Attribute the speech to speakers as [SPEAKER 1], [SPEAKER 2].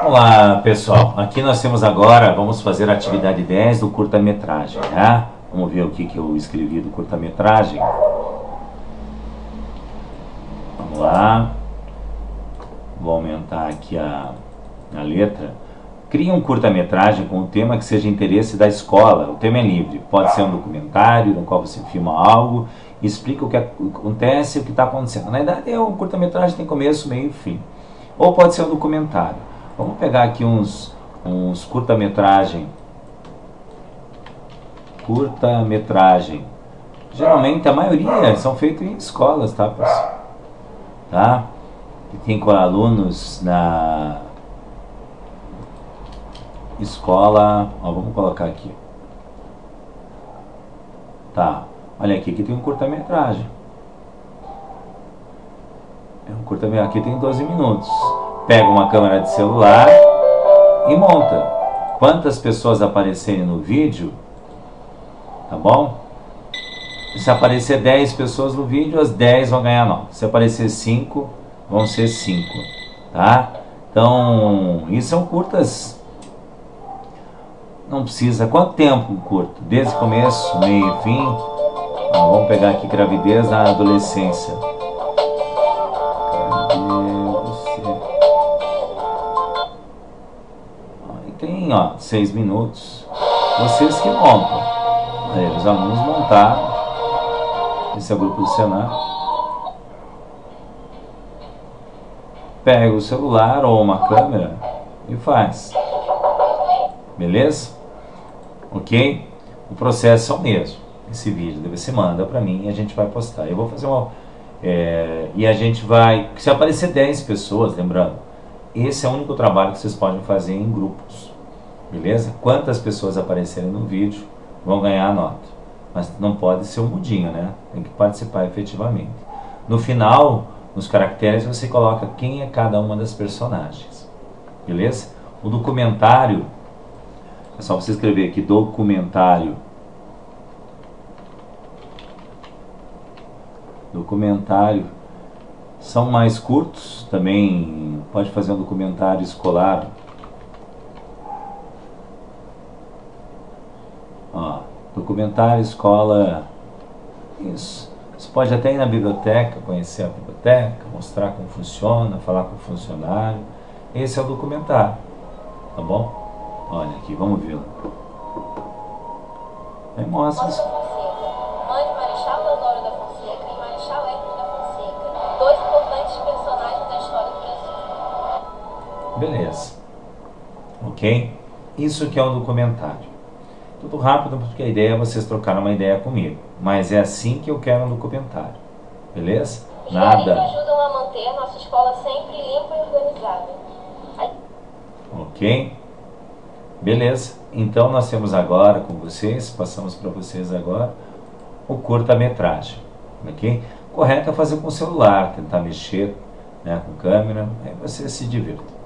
[SPEAKER 1] Vamos lá, pessoal. Aqui nós temos agora, vamos fazer a atividade 10 do curta-metragem, né? Vamos ver o que eu escrevi do curta-metragem. Vamos lá. Vou aumentar aqui a letra. Crie um curta-metragem com um tema que seja interesse da escola. O tema é livre. Pode ser um documentário no qual você filma algo e explica o que acontece e o que está acontecendo. Na verdade, o curta-metragem tem começo, meio e fim. Ou pode ser um documentário. Vamos pegar aqui uns curta-metragem. Curta-metragem. Geralmente, a maioria são feitos em escolas, tá, pessoal? Tá? Que tem com alunos na escola. Ó, vamos colocar aqui. Tá. Olha aqui, aqui tem um curta-metragem. É um curta-metragem. Aqui tem 12 minutos. Pega uma câmera de celular e monta. Quantas pessoas aparecerem no vídeo, tá bom? Se aparecer 10 pessoas no vídeo, as 10 vão ganhar nota. Se aparecer 5, vão ser 5, tá? Então, isso são curtas. Não precisa. Quanto tempo curto? Desde o começo, meio e fim. Ó, vamos pegar aqui gravidez na adolescência. Tem, ó, 6 minutos. Vocês que montam. Aí, os alunos montaram. Esse é o grupo do Senar. Pega o celular ou uma câmera e faz. Beleza? Ok? O processo é o mesmo. Esse vídeo você manda pra mim e a gente vai postar. Eu vou fazer uma... e a gente vai... Se aparecer 10 pessoas, lembrando, esse é o único trabalho que vocês podem fazer em grupos. Beleza? Quantas pessoas aparecerem no vídeo vão ganhar a nota. Mas não pode ser um mudinho, né? Tem que participar efetivamente. No final, nos caracteres, você coloca quem é cada uma das personagens. Beleza? O documentário, é só você escrever aqui, documentário. Documentário. São mais curtos, também pode fazer um documentário escolar. Ó, documentário, escola, isso. Você pode até ir na biblioteca, conhecer a biblioteca, mostrar como funciona, falar com o funcionário. Esse é o documentário, tá bom? Olha aqui, vamos vê-lo. Aí mostra isso.
[SPEAKER 2] Mãe de Marechal Deodoro da Fonseca e Marechal Hermes da Fonseca, dois importantes personagens da história do Brasil.
[SPEAKER 1] Beleza. Ok? Isso que é um documentário. Tudo rápido, porque a ideia é vocês trocarem uma ideia comigo. Mas é assim que eu quero um documentário. Beleza? Nada.
[SPEAKER 2] Eles ajudam a manter nossa escola sempre limpa e organizada.
[SPEAKER 1] Ok? Beleza? Então nós temos agora com vocês, passamos para vocês agora, o curta-metragem. Ok? Correto é fazer com o celular, tentar mexer, né, com câmera, aí você se divirta.